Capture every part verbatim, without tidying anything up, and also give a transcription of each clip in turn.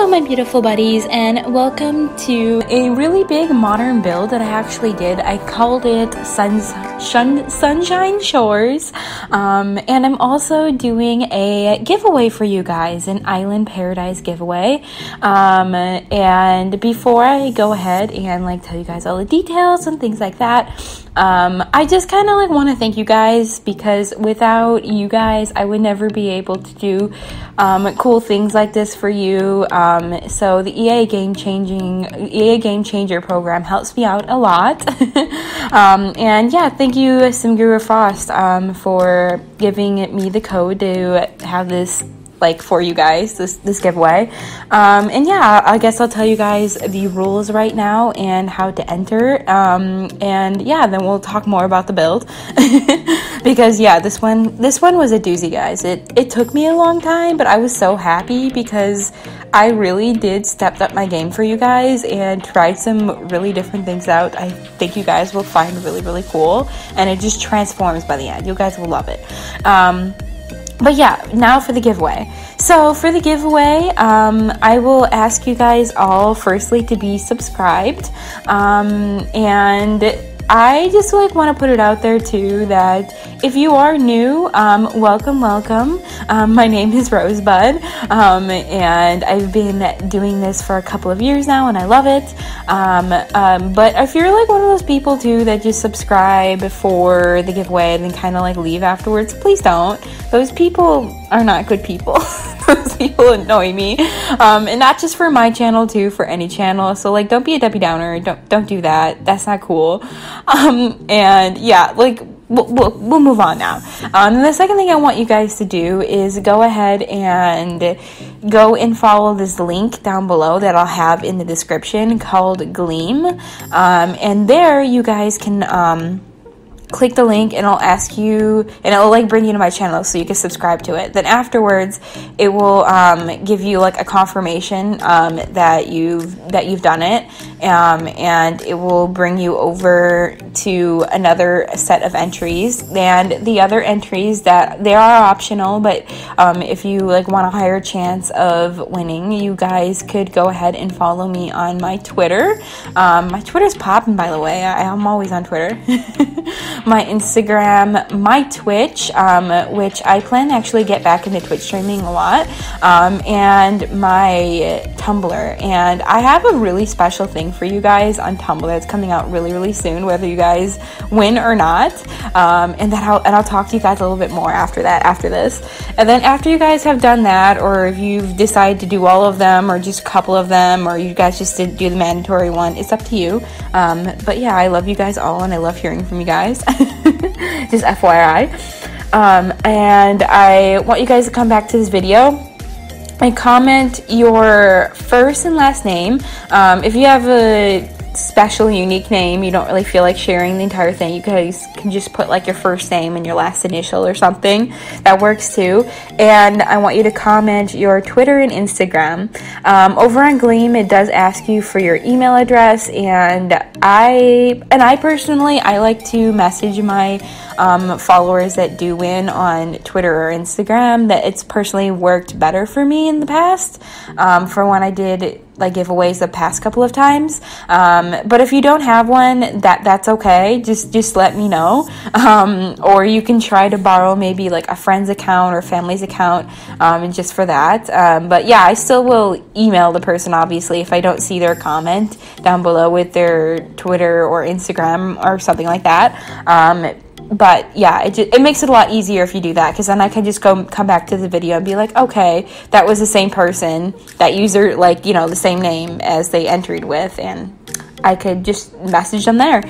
Hello my beautiful buddies, and welcome to a really big modern build that I actually did. I called it Suns, Shun, Sunshine Shores, um, and I'm also doing a giveaway for you guys, an Island Paradise giveaway. Um, and before I go ahead and like tell you guys all the details and things like that, um, I just kind of like want to thank you guys, because without you guys I would never be able to do um, cool things like this for you. Um, so the E A Game Changing E A Game Changer program helps me out a lot. um, and yeah, thank you Simguru Frost um, for giving me the code to have this like for you guys, this this giveaway. Um, and yeah, I guess I'll tell you guys the rules right now and how to enter. Um, and yeah, then we'll talk more about the build. Because yeah, this one this one was a doozy, guys. It it took me a long time, but I was so happy because I really did step up my game for you guys and tried some really different things out. I think you guys will find really, really cool, and it just transforms by the end. You guys will love it. Um, But yeah, now for the giveaway. So for the giveaway, um, I will ask you guys all firstly to be subscribed. Um, and I just like want to put it out there too that if you are new, um, welcome, welcome. Um, my name is Rosebud, um, and I've been doing this for a couple of years now, and I love it. Um, um, but if you're like one of those people too that just subscribe for the giveaway and then kind of like leave afterwards, please don't. Those people are not good people. Those people annoy me, um, and not just for my channel too, for any channel. So like, don't be a Debbie Downer. Don't don't do that. That's not cool. Um, and yeah, like we'll, we'll we'll move on now. Um, and the second thing I want you guys to do is go ahead and go and follow this link down below that I'll have in the description called Gleam, um, and there you guys can um. click the link and it'll ask you, and it'll like bring you to my channel so you can subscribe to it. Then afterwards it will um, give you like a confirmation um, that you've that you've done it, um, and it will bring you over to another set of entries. And the other entries, that they are optional, but um, if you like want a higher chance of winning, you guys could go ahead and follow me on my Twitter. Um, my Twitter's popping, by the way. I, I'm always on Twitter. My Instagram, my Twitch, um, which I plan to actually get back into Twitch streaming a lot, um, and my Tumblr. And I have a really special thing for you guys on Tumblr that's coming out really, really soon, whether you guys win or not. Um, and that I'll and I'll talk to you guys a little bit more after that, after this. And then after you guys have done that, or if you've decided to do all of them, or just a couple of them, or you guys just did do the mandatory one, it's up to you. Um, but yeah, I love you guys all, and I love hearing from you guys. Just F Y I. Um, and I want you guys to come back to this video and comment your first and last name. Um, if you have a special, unique name, you don't really feel like sharing the entire thing, you guys can just put like your first name and your last initial or something. That works too. And I want you to comment your Twitter and Instagram. Um, over on Gleam, it does ask you for your email address, and I and I personally I like to message my um, followers that do win on Twitter or Instagram. That it's personally worked better for me in the past, um, for when I did like giveaways the past couple of times. Um, but if you don't have one, that that's okay. Just just let me know. Um, or you can try to borrow maybe like a friend's account or family's account, um, just for that. Um, but yeah, I still will email the person, obviously, if I don't see their comment down below with their Twitter or Instagram or something like that. Um, But yeah, it, just, it makes it a lot easier if you do that, because then I can just go come back to the video and be like, okay, that was the same person, that user, like, you know, the same name as they entered with, and I could just message them there.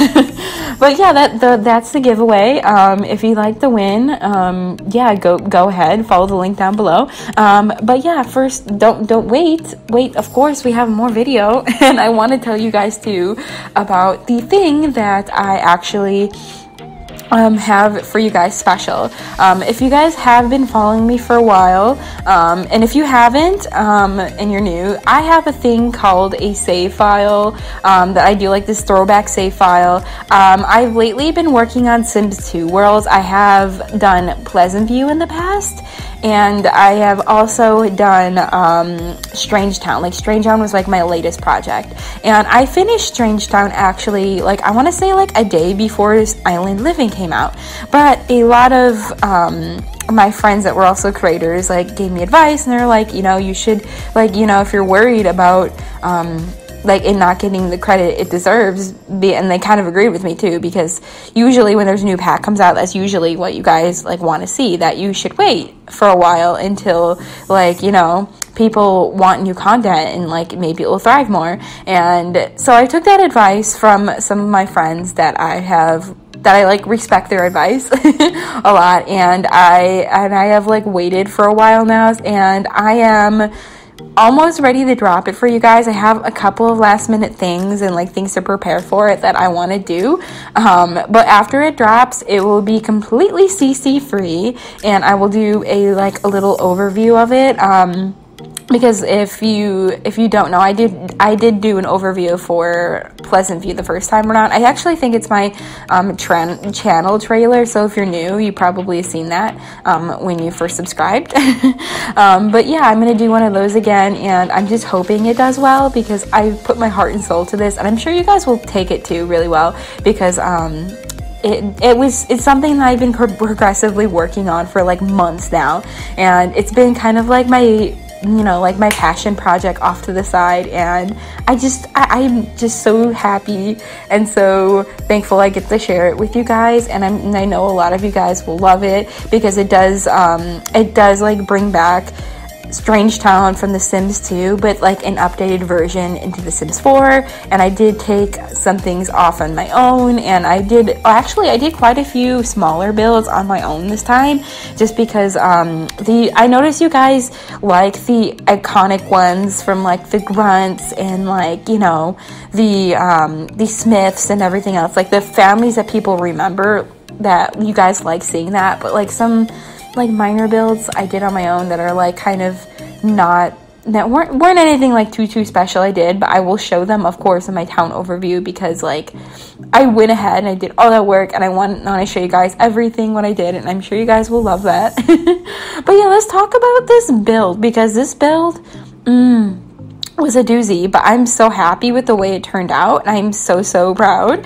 But yeah, that the, that's the giveaway. Um, if you like the win, um, yeah, go go ahead, follow the link down below. Um, but yeah, first, don't don't wait. Wait, of course, we have more video, and I want to tell you guys too about the thing that I actually um, have for you guys special. Um, if you guys have been following me for a while, um, and if you haven't, um, and you're new, I have a thing called a save file um, that I do, like this throwback save file. Um, I've lately been working on Sims two worlds. I have done Pleasant View in the past, and I have also done um, Strange Town. Like Strange Town was like my latest project, and I finished Strange Town actually, like I want to say like a day before this Island Living came out. But a lot of um, my friends that were also creators like gave me advice, and they're like, you know, you should, like, you know, if you're worried about um, like it not getting the credit it deserves, be, and they kind of agreed with me too, because usually when there's a new pack comes out, that's usually what you guys like want to see, that you should wait for a while until, like, you know, people want new content and like maybe it will thrive more. And so I took that advice from some of my friends that I have that I like respect their advice a lot, and I and I have like waited for a while now, and I am almost ready to drop it for you guys. I have a couple of last minute things and like things to prepare for it that I want to do, um, but after it drops it will be completely C C free, and I will do a like a little overview of it, um, because if you if you don't know, I did I did do an overview for Pleasant View the first time around. I actually think it's my um, tra- channel trailer, so if you're new, you probably have seen that um, when you first subscribed. um, but yeah, I'm gonna do one of those again, and I'm just hoping it does well, because I put my heart and soul to this, and I'm sure you guys will take it too really well, because um, It, it was it's something that I've been pro- progressively working on for like months now, and it's been kind of like my you know like my passion project off to the side, and I just I, I'm just so happy and so thankful I get to share it with you guys, and, I'm, and I know a lot of you guys will love it, because it does um it does like bring back Strange Town from The Sims two, but like an updated version into The Sims four, and I did take some things off on my own, and I did actually I did quite a few smaller builds on my own this time, just because um the I noticed you guys like the iconic ones from like the grunts and like, you know, the um the Smiths and everything else, like the families that people remember, that you guys like seeing that. But like some like minor builds I did on my own that are like kind of not that weren't weren't anything like too too special I did, but I will show them of course in my town overview, because like I went ahead and I did all that work, and I want, want to show you guys everything what I did, and I'm sure you guys will love that. But yeah, let's talk about this build, because this build mm, was a doozy, but I'm so happy with the way it turned out, and I'm so so proud.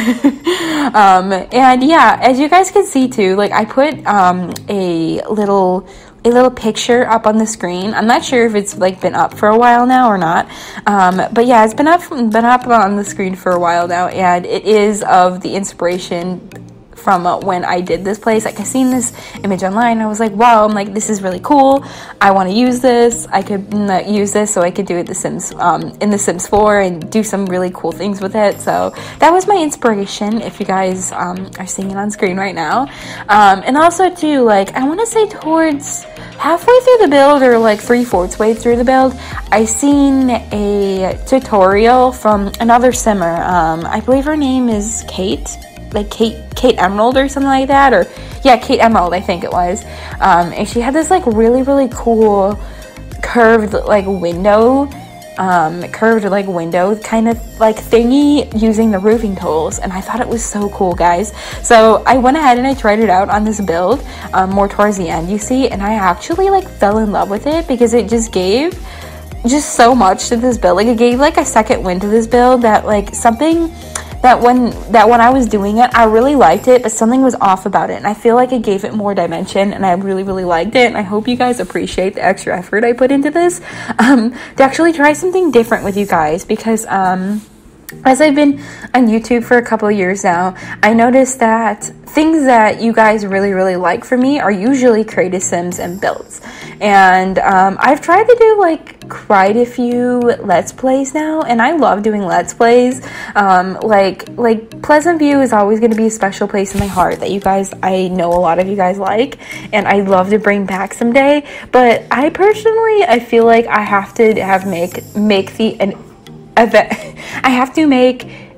um and yeah, as you guys can see too, like I put um a little a little picture up on the screen. I'm not sure if it's like been up for a while now or not, um but yeah, it's been up been up on the screen for a while now, and it is of the inspiration from uh, when I did this place. Like I seen this image online, I was like, wow, I'm like, this is really cool, I want to use this. I could mm, use this so I could do it the Sims um in the Sims four and do some really cool things with it. So that was my inspiration, if you guys um are seeing it on screen right now. Um and also too, like I want to say towards halfway through the build, or like three-fourths way through the build, I seen a tutorial from another simmer. um I believe her name is Kate, like Kate Kate Emerald or something like that, or yeah, Kate Emerald I think it was. Um, and she had this like really really cool curved like window, um, curved like window kind of like thingy using the roofing tools, and I thought it was so cool, guys. So I went ahead and I tried it out on this build, um, more towards the end, you see, and I actually like fell in love with it, because it just gave just so much to this build. Like it gave like a second wind to this build, that like something that when that when I was doing it, I really liked it, but something was off about it, and I feel like it gave it more dimension, and I really really liked it. And I hope you guys appreciate the extra effort I put into this, um, to actually try something different with you guys, because um as I've been on YouTube for a couple of years now, I noticed that things that you guys really, really like from me are usually creative sims and builds. And um, I've tried to do like quite a few Let's Plays now, and I love doing Let's Plays. Um, like, like Pleasant View is always going to be a special place in my heart that you guys, I know a lot of you guys like, and I love to bring back someday. But I personally, I feel like I have to have make, make the, an, event, I have to make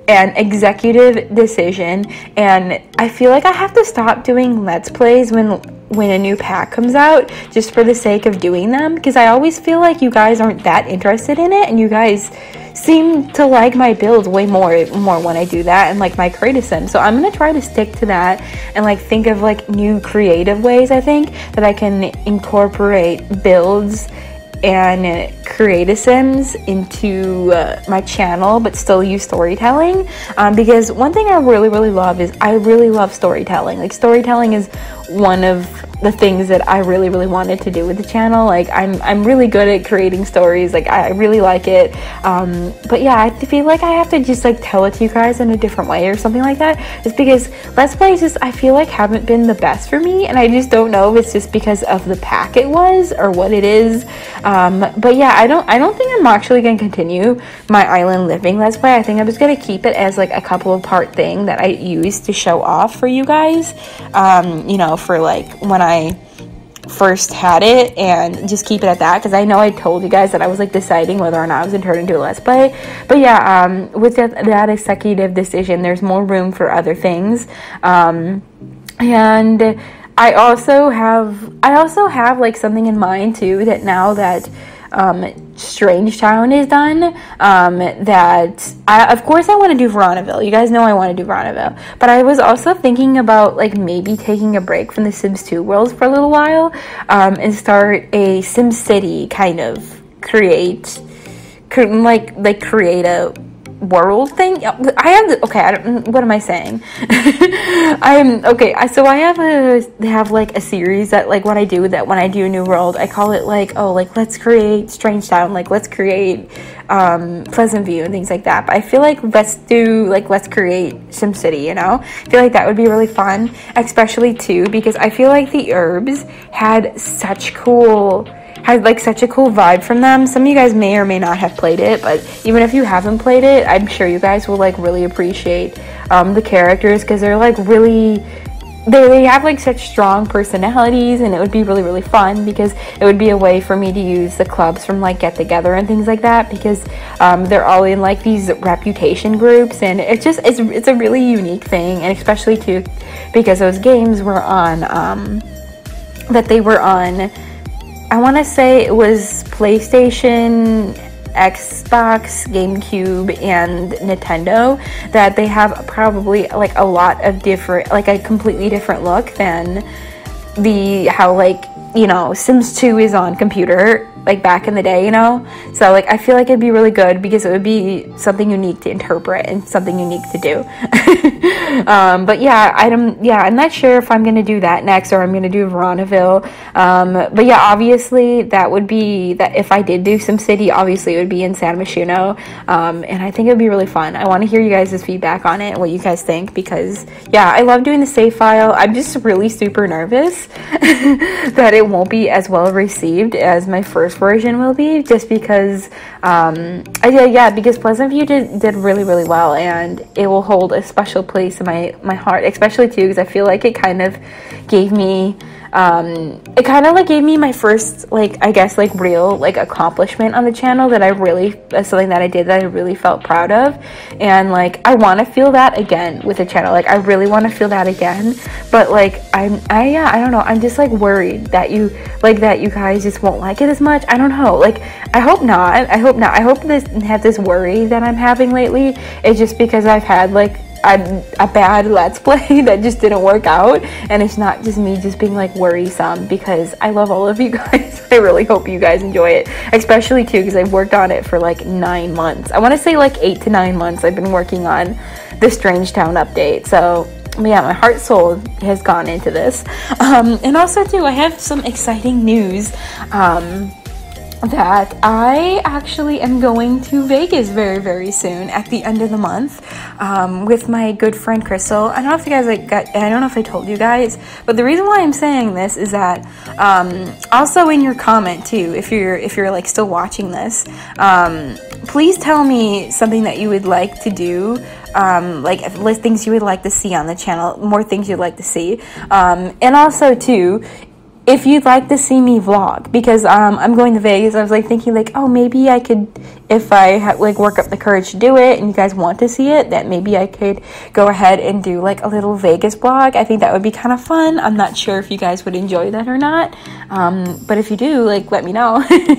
an executive decision, and I feel like I have to stop doing Let's Plays when when a new pack comes out just for the sake of doing them, because I always feel like you guys aren't that interested in it, and you guys seem to like my builds way more more when I do that, and like my creative sim. So I'm gonna try to stick to that and like think of like new creative ways I think that I can incorporate builds and creative sims into uh, my channel, but still use storytelling, um, because one thing I really really love is I really love storytelling. Like storytelling is one of the things that I really really wanted to do with the channel. Like I'm I'm really good at creating stories, like I really like it, um, but yeah, I feel like I have to just like tell it to you guys in a different way or something like that, just because Let's Plays just I feel like haven't been the best for me, and I just don't know if it's just because of the pack it was or what it is, um, but yeah, I don't I don't think I'm actually going to continue my island living Let's Play. I think I'm just going to keep it as like a couple of part thing that I use to show off for you guys, um, you know, for like when I I first had it, and just keep it at that, because I know I told you guys that I was like deciding whether or not I was gonna turn into a Let's Play. But yeah, um, with that, that executive decision, there's more room for other things, um, and I also have I also have like something in mind too, that now that um, Strange Town is done, um, that I, of course I want to do Veronaville. You guys know I want to do Veronaville, but I was also thinking about like maybe taking a break from the Sims two worlds for a little while, um, and start a Sim City kind of create, cre- like like create a world thing. I have okay I don't, what am I saying? I'm okay so I have a have like a series that like when I do that when I do a new world, I call it like, oh, like let's create Strange Town, like let's create um Pleasant View and things like that. But I feel like let's do like let's create Sim City, you know. I feel like that would be really fun, especially too because I feel like the herbs had such cool had like such a cool vibe from them. Some of you guys may or may not have played it, but even if you haven't played it, I'm sure you guys will like really appreciate um, the characters, because they're like really they, they have like such strong personalities, and it would be really really fun because it would be a way for me to use the clubs from like Get Together and things like that, because um, they're all in like these reputation groups, and it's just it's, it's a really unique thing. And especially too because those games were on um, that they were on I want to say it was PlayStation, Xbox, GameCube, and Nintendo, that they have probably like a lot of different, like a completely different look than the, how like, you know, Sims two is on computer, like back in the day, you know? So like I feel like it'd be really good because it would be something unique to interpret and something unique to do. um, but yeah, I'm yeah, I'm not sure if I'm gonna do that next or I'm gonna do Veronaville. Um, but yeah, obviously that would be that if I did do SimCity, obviously it would be in San Myshuno. Um, and I think it would be really fun. I want to hear you guys' feedback on it and what you guys think, because yeah, I love doing the save file. I'm just really super nervous that it won't be as well received as my first version will be, just because um yeah yeah because Pleasant View did did really really well, and it will hold a special place in my my heart, especially too because I feel like it kind of gave me um it kind of like gave me my first like I guess like real like accomplishment on the channel that I really uh, something that I did that I really felt proud of. And like I want to feel that again with the channel. Like I really want to feel that again, but like I'm I yeah I don't know, I'm just like worried that you like that you guys just won't like it as much. I don't know, like I hope not I hope not I hope this have this worry that I'm having lately is just because I've had like A, a bad Let's Play that just didn't work out, and it's not just me just being like worrisome, because I love all of you guys. I really hope you guys enjoy it, especially too because I've worked on it for like nine months. I want to say like eight to nine months I've been working on the Strange Town update. So yeah, my heart soul has gone into this, um, and also too I have some exciting news um, that I actually am going to Vegas very very soon at the end of the month um, with my good friend Crystal. I don't know if you guys like got, I don't know if I told you guys, but the reason why I'm saying this is that um, also in your comment too, if you're if you're like still watching this, um, please tell me something that you would like to do, um, like list things you would like to see on the channel, more things you'd like to see, um, and also too, if you'd like to see me vlog, because um, I'm going to Vegas. I was like thinking like, oh, maybe I could, if I ha- like work up the courage to do it and you guys want to see it, that maybe I could go ahead and do like a little Vegas vlog. I think that would be kind of fun. I'm not sure if you guys would enjoy that or not, um, but if you do, like, let me know.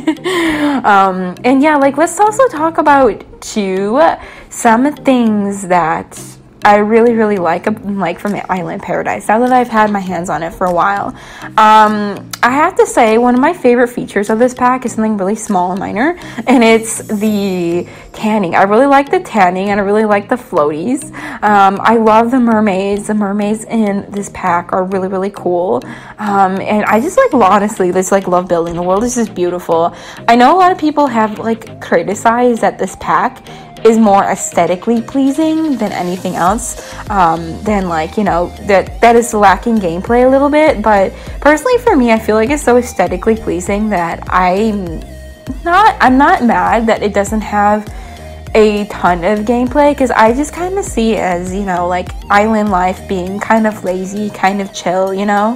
um, and yeah, like, let's also talk about too some things that I really, really like, like from Island Paradise, now that I've had my hands on it for a while. Um, I have to say, one of my favorite features of this pack is something really small and minor, and it's the tanning. I really like the tanning, and I really like the floaties. Um, I love the mermaids. The mermaids in this pack are really, really cool. Um, and I just, like, honestly, just, like, love building. The world is just beautiful. I know a lot of people have, like, criticized that this pack is more aesthetically pleasing than anything else, um, than like, you know, that that is lacking gameplay a little bit. But personally for me, I feel like it's so aesthetically pleasing that I'm not, I'm not mad that it doesn't have a ton of gameplay, because I just kind of see it as, you know, like island life being kind of lazy, kind of chill, you know.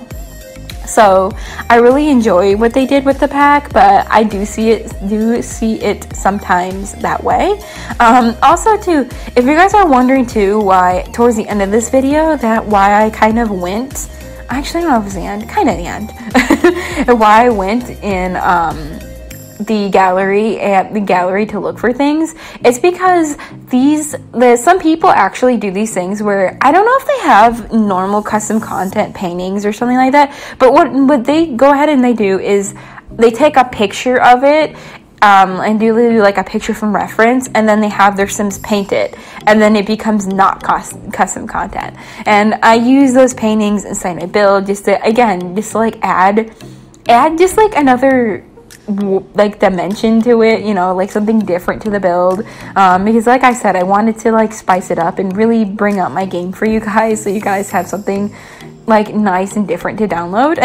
So I really enjoy what they did with the pack, but I do see it do see it sometimes that way. Um, also too, if you guys are wondering too why towards the end of this video that why I kind of went, actually I don't know if it was the end, kind of the end, why I went in um, the gallery at the gallery to look for things, it's because these the some people actually do these things where I don't know if they have normal custom content paintings or something like that, but what what they go ahead and they do is they take a picture of it um, and do, do like a picture from reference, and then they have their Sims paint it, and then it becomes not cost, custom content. And I use those paintings inside my build just to, again, just to like add add just like another like dimension to it, you know, like something different to the build, um, because like I said, I wanted to like spice it up and really bring up my game for you guys, so you guys have something like nice and different to download.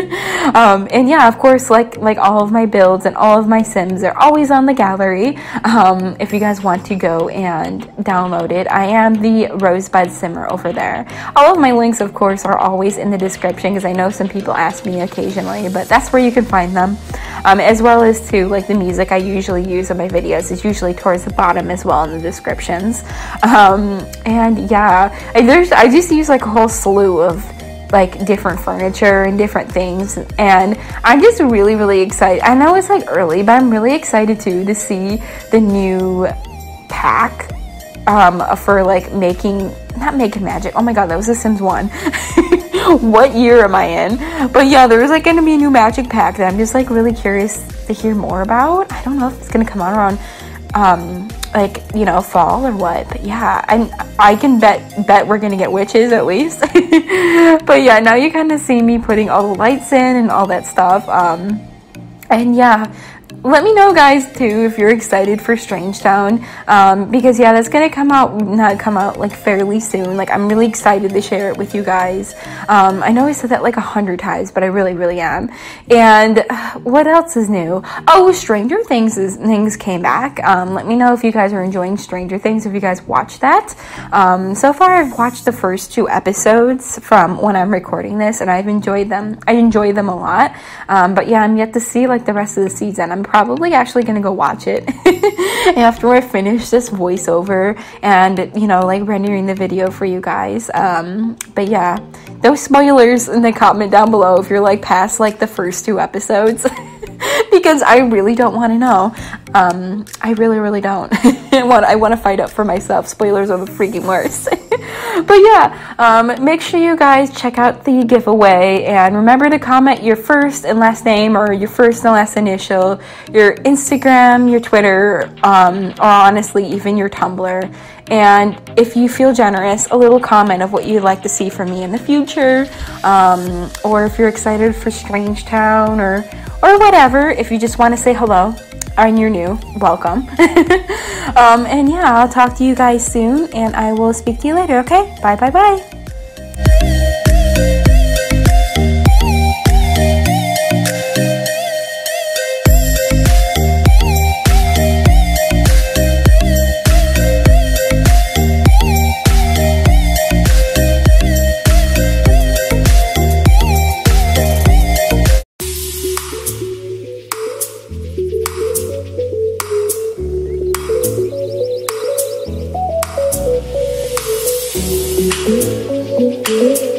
um, and yeah, of course, like like all of my builds and all of my Sims are always on the gallery. Um, if you guys want to go and download it, I am the Rosebudsimmer over there. All of my links, of course, are always in the description, because I know some people ask me occasionally, but that's where you can find them. Um, as well as to like the music I usually use in my videos is usually towards the bottom as well in the descriptions. Um, and yeah, I, there's I just use like a whole slew of like different furniture and different things, and I'm just really really excited. I know it's like early, but I'm really excited too to see the new pack um, for like making not making magic. Oh my god, that was The Sims one. What year am I in? But yeah, there's like gonna be a new magic pack that I'm just like really curious to hear more about. I don't know if it's gonna come out around um like, you know, fall or what, but yeah, I I can bet bet we're gonna get witches at least. But yeah, now you kind of see me putting all the lights in and all that stuff, um and yeah, let me know guys too if you're excited for Strangetown, um, because yeah, that's gonna come out, not come out like fairly soon. Like I'm really excited to share it with you guys. Um, I know I said that like a hundred times, but I really, really am. And uh, what else is new? Oh, Stranger Things is, things came back. Um, let me know if you guys are enjoying Stranger Things, if you guys watched that. Um, so far I've watched the first two episodes from when I'm recording this, and I've enjoyed them. I enjoy them a lot. Um, but yeah, I'm yet to see like the rest of the season. I'm probably actually gonna go watch it after I finish this voiceover and, you know, like rendering the video for you guys. Um, but yeah, those spoilers in the comment down below if you're like past like the first two episodes. Because I really don't want to know. Um, I really, really don't. I want I want to fight up for myself. Spoilers are the freaking worst. But yeah, um, make sure you guys check out the giveaway, and remember to comment your first and last name, or your first and last initial, your Instagram, your Twitter, um, or honestly even your Tumblr. And if you feel generous, a little comment of what you'd like to see from me in the future, um, or if you're excited for Strangetown, or or whatever. If you just want to say hello and you're new, welcome. um, and yeah, I'll talk to you guys soon, and I will speak to you later, okay? Bye, bye, bye. you.